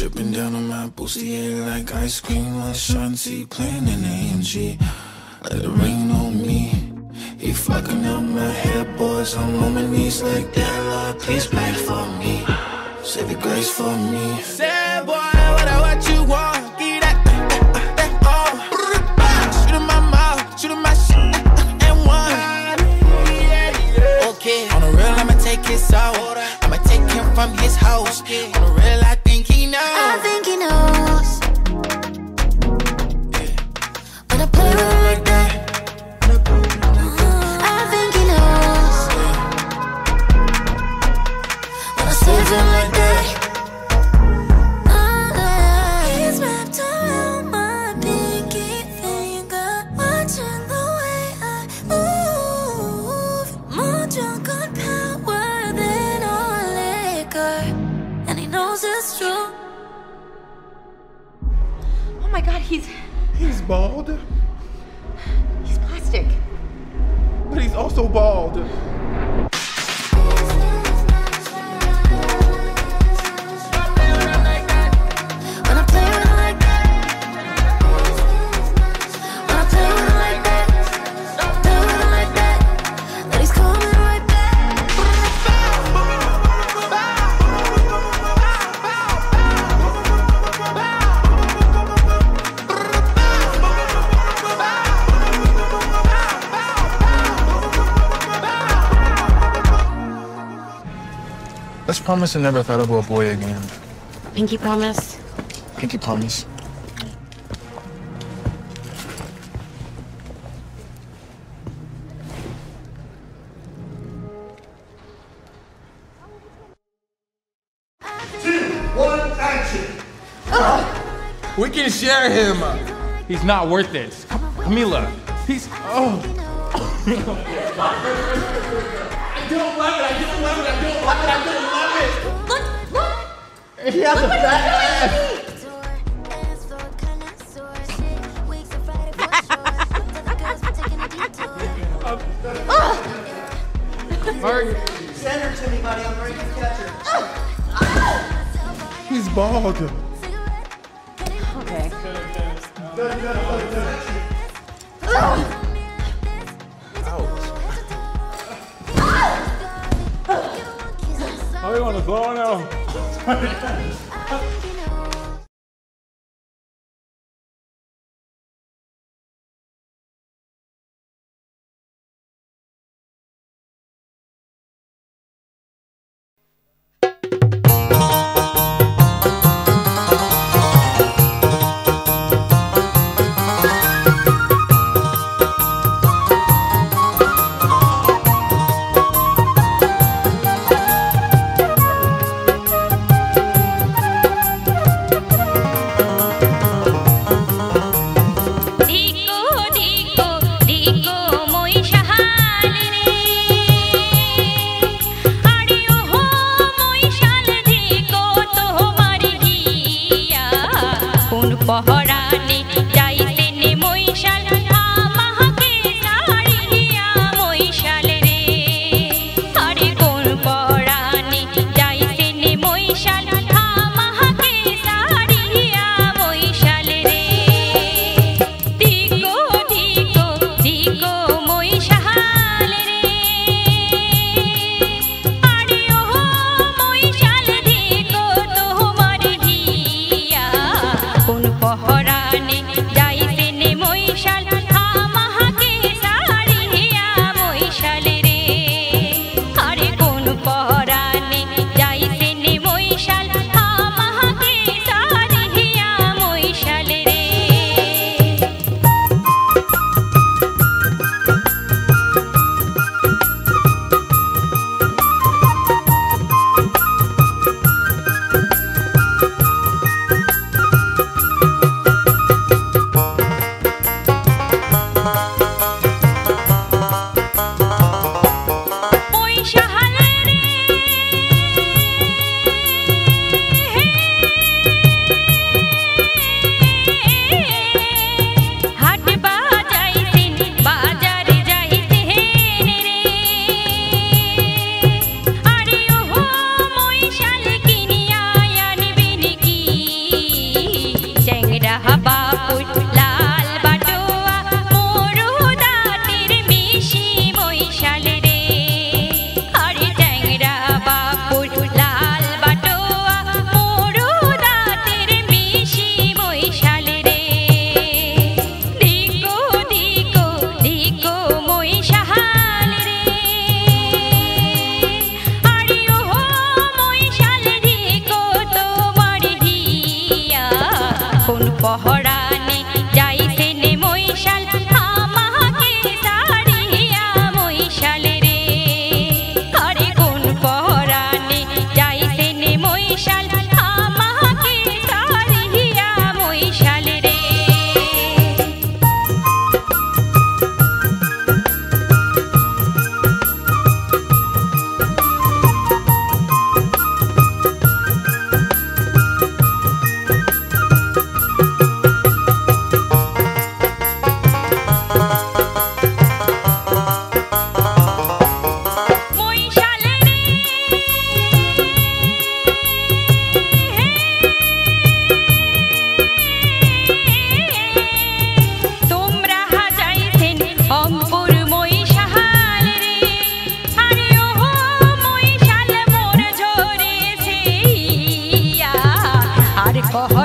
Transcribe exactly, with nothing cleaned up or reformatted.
Dripping down on my bustier like ice cream. Like Shanti playing in A M G. Let it rain on me. He fucking up my head, boys. I'm on my knees like that. Lord, please pray for me. Save your grace for me. Say, boy, what I what you want? Give that, that, that, oh. Shoot in my mouth, shoot in my shit, and one. Okay, on the real, I'ma take his out. I'ma take him from his house. On the real, I think he knows. I think he knows. Yeah. When I play with him like that, I think he knows. When I save him like that, uh, he's wrapped around my pinky finger, watching the way I move. More drunk on power than on liquor, and he knows it's true. Oh my God, he's He's bald, he's plastic. but he's also bald. When I play with him like that, when I play with him like that, play with him like that, then he's coming right back. Let's promise I never thought about a boy again. Pinky promise. Pinky promise. One action. We can share him. He's not worth this. Camila, he's. Oh. I don't love it. I don't love it. I don't love it. I don't love it. Look, look. He has a fat ass. Mark, Send her to me, buddy. I'm ready to catch her. he's bald. Okay. Oh, you want to blow now? पहराने जाइसे ने मोइशाल আমাকে সারিয়া मोइशाल रे अरे कोन पहराने जाइसे ने मोइशाल আমাকে सारिया मोइशाल रे कहर